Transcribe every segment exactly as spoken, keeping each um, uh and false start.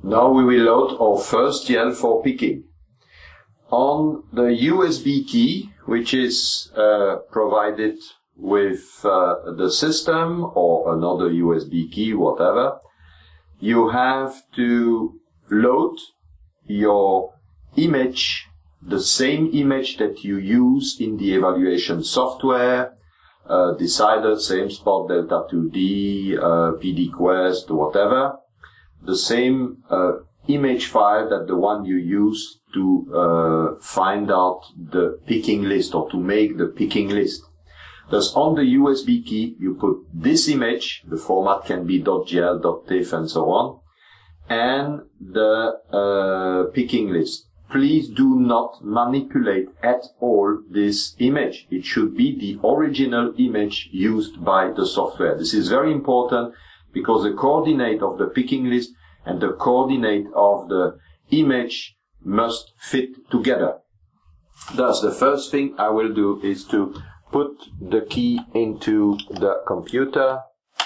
Now we will load our first gel for picking. On the U S B key, which is uh, provided with uh, the system or another U S B key, whatever, you have to load your image, the same image that you use in the evaluation software, uh, Decider, same spot, Delta two D, uh, P D Quest, whatever, the same uh, image file that the one you use to uh, find out the picking list or to make the picking list. Thus, on the U S B key, you put this image, the format can be .gel, .tiff, and so on, and the uh, picking list. Please do not manipulate at all this image. It should be the original image used by the software. This is very important because the coordinate of the picking list and the coordinate of the image must fit together. Thus, the first thing I will do is to put the key into the computer,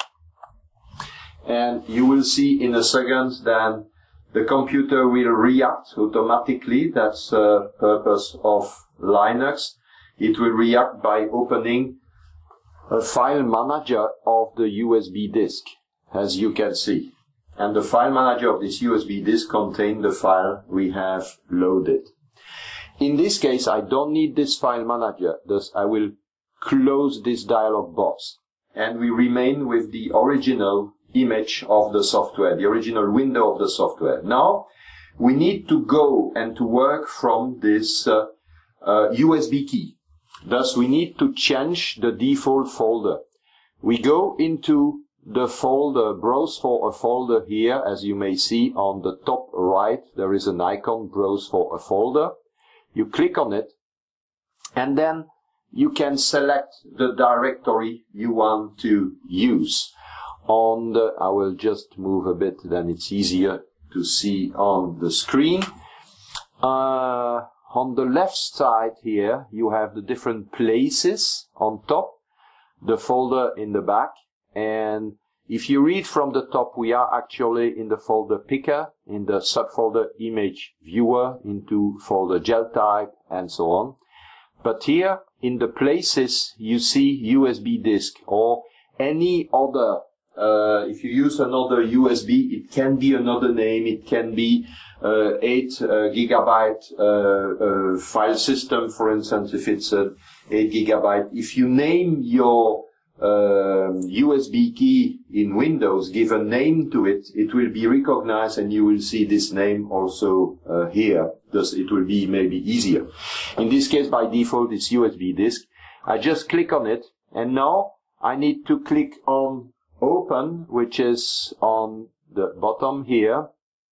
and you will see in a second then the computer will react automatically. That's the purpose of Linux. It will react by opening a file manager of the U S B disk, as you can see. And the file manager of this U S B disk contains the file we have loaded. In this case, I don't need this file manager, thus I will close this dialog box. And we remain with the original image of the software, the original window of the software. Now, we need to go and to work from this uh, uh, U S B key. Thus, we need to change the default folder. We go into the folder, browse for a folder here, as you may see on the top right, there is an icon, browse for a folder. You click on it, and then you can select the directory you want to use. On the, I will just move a bit, then it's easier to see on the screen. Uh, on the left side here, you have the different places on top, the folder in the back, and if you read from the top, we are actually in the folder picker, in the subfolder image viewer, into folder gel type, and so on. But here, in the places, you see U S B disk or any other. Uh, if you use another U S B, it can be another name. It can be uh, eight uh, gigabyte uh, uh, file system, for instance, if it's a eight gigabyte. If you name your uh, U S B key in Windows, give a name to it, it will be recognized, and you will see this name also uh, here. Thus, it will be maybe easier. In this case, by default, it's U S B disk. I just click on it, and now I need to click on Open, which is on the bottom here.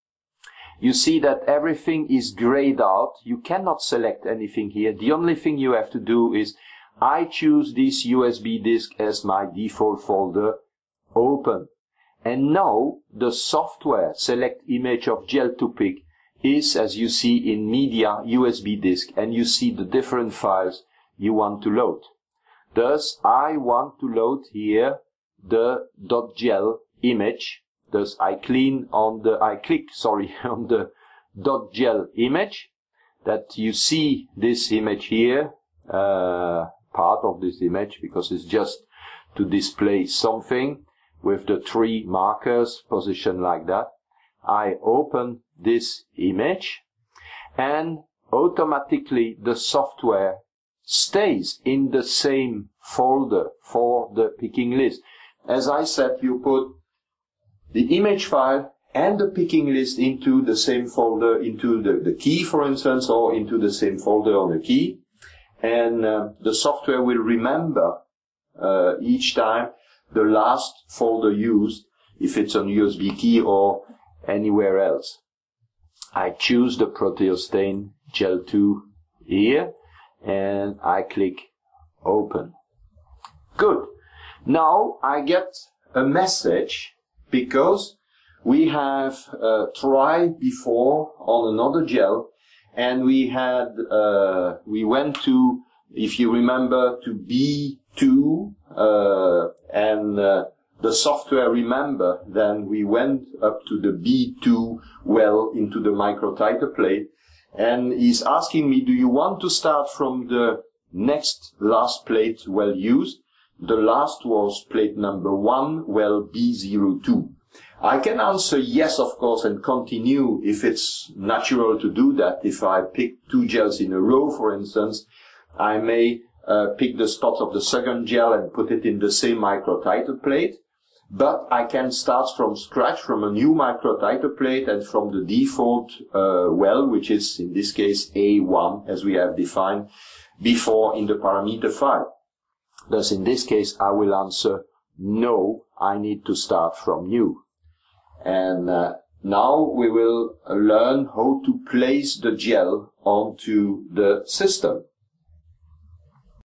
You see that everything is grayed out. You cannot select anything here. The only thing you have to do is I choose this U S B disk as my default folder, Open. And now the software select image of gel to pick is, as you see in media, U S B disk, and you see the different files you want to load. Thus, I want to load here the .gel image. Thus, I clean on the, I click, sorry, on the .gel image, that you see this image here, uh, part of this image, because it's just to display something with the three markers positioned like that. I open this image, and automatically the software stays in the same folder for the picking list. As I said, you put the image file and the picking list into the same folder, into the, the key, for instance, or into the same folder on the key. And uh, the software will remember uh, each time the last folder used, if it's on U S B key or anywhere else. I choose the Proteostain Gel two here, and I click Open. Good. Now I get a message because we have uh, tried before on another gel, and we had uh, we went to, if you remember, to B two uh, and uh, the software remember, then we went up to the B two well into the microtiter plate, and he's asking me, do you want to start from the next last plate well used? The last was plate number one, well B zero two. I can answer yes, of course, and continue if it's natural to do that. If I pick two gels in a row, for instance, I may uh, pick the spots of the second gel and put it in the same microtiter plate. But I can start from scratch, from a new microtiter plate and from the default uh, well, which is in this case A one, as we have defined before in the parameter file. Thus, in this case, I will answer no, I need to start from new. And uh, now we will learn how to place the gel onto the system.